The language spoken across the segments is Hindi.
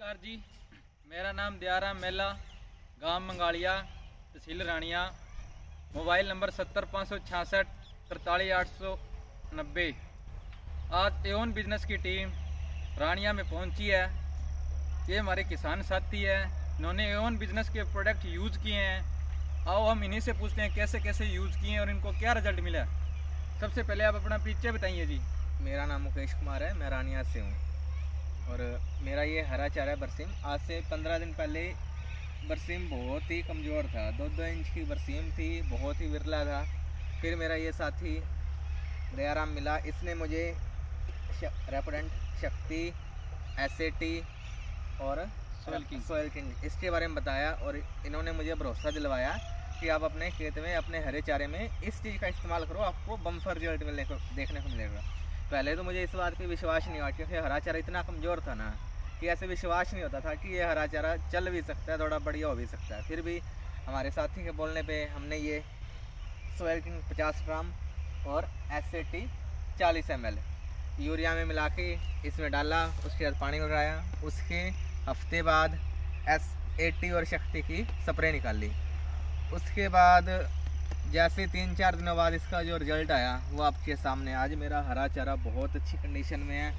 नमस्कार जी, मेरा नाम दयाराम मेला, गांव मंगालिया, तहसील रानिया, मोबाइल नंबर 70 566 43 890। आज एओन बिजनेस की टीम रानिया में पहुंची है। ये हमारे किसान साथी है, इन्होंने एओन बिजनेस के प्रोडक्ट यूज़ किए हैं। आओ हम इन्हीं से पूछते हैं कैसे कैसे यूज़ किए हैं और इनको क्या रिजल्ट मिला। सबसे पहले आप अपना परिचय बताइए जी। मेरा नाम मुकेश कुमार है, मैं रानिया से हूँ और मेरा ये हरा चारा है बरसीम। आज से 15 दिन पहले बरसीम बहुत ही कमज़ोर था, 2-2 इंच की बरसीम थी, बहुत ही विरला था। फिर मेरा ये साथी दयाराम मिला, इसने मुझे रेपोडेंट, शक्ति, एसएटी और सोयल किंग इसके बारे में बताया और इन्होंने मुझे भरोसा दिलवाया कि आप अपने खेत में, अपने हरे चारे में इस चीज़ का इस्तेमाल करो, आपको बम्पर रिजल्ट देखने को मिलेगा। पहले तो मुझे इस बात पे विश्वास नहीं हुआ क्योंकि हरा चारा इतना कमज़ोर था ना कि ऐसे विश्वास नहीं होता था कि ये हरा चारा चल भी सकता है, थोड़ा बढ़िया हो भी सकता है। फिर भी हमारे साथी के बोलने पे हमने ये सोयल किंग 50 ग्राम और एसएटी 40 ml यूरिया में मिला के इसमें डाला, उसके बाद पानी लगाया। उसके हफ्ते बाद एसएटी और शक्ति की स्प्रे निकाली। उसके बाद जैसे 3-4 दिनों बाद इसका जो रिजल्ट आया वो आपके सामने। आज मेरा हरा चारा बहुत अच्छी कंडीशन में है,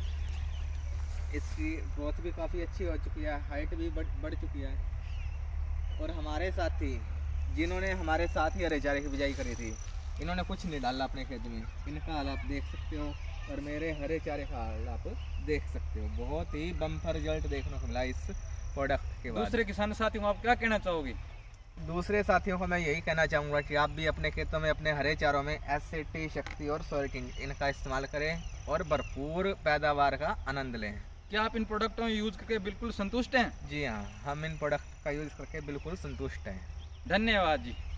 इसकी ग्रोथ भी काफ़ी अच्छी हो चुकी है, हाइट भी बढ़ चुकी है। और हमारे साथी जिन्होंने हमारे साथ ही हरे चारे की बिजाई करी थी, इन्होंने कुछ नहीं डाला अपने खेत में। इनका हाल आप देख सकते हो और मेरे हरे चारे का हाल आप देख सकते हो। बहुत ही बम्पर रिजल्ट देखने को मिला इस प्रोडक्ट के बाद। दूसरे किसान साथियों को आप क्या कहना चाहोगे? दूसरे साथियों को मैं यही कहना चाहूँगा कि आप भी अपने खेतों में, अपने हरे चारों में एसएटी, शक्ति और सोयल किंग इनका इस्तेमाल करें और भरपूर पैदावार का आनंद लें। क्या आप इन प्रोडक्टों में यूज़ करके बिल्कुल संतुष्ट हैं? जी हाँ, हम इन प्रोडक्ट का यूज़ करके बिल्कुल संतुष्ट हैं। धन्यवाद जी।